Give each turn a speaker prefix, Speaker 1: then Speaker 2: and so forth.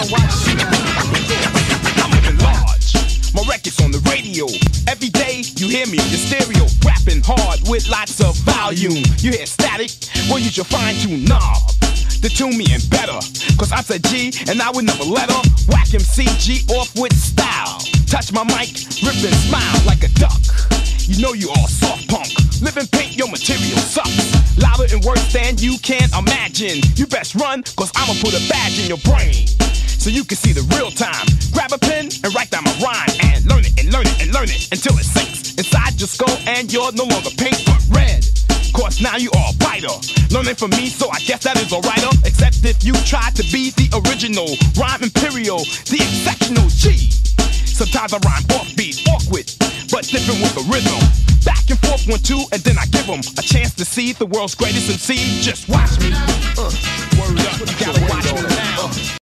Speaker 1: I'm living large. My record's on the radio. Every day you hear me in your stereo, rapping hard with lots of volume. You hear static? Well, use your fine-tuned knob to tune me in better. Cause I'm a G and I would never let her whack MCG off with style. Touch my mic, rip and smile like a duck. You know you all soft punk. Living pink, your material sucks. Louder and worse than you can imagine. You best run, cause I'ma put a badge in your brain, so you can see the real time. Grab a pen and write down my rhyme, and learn it and learn it and learn it until it sinks inside your skull and you're no longer pink but red. Cause now you all biter. Learning from me, so I guess that is alright. Except if you try to be the original rhyme imperial, the exceptional G. Sometimes I rhyme offbeat, awkward, but different with the rhythm. Back and forth 1, 2, and then I give them a chance to see the world's greatest MC. Just watch me. Word up, you gotta watch me.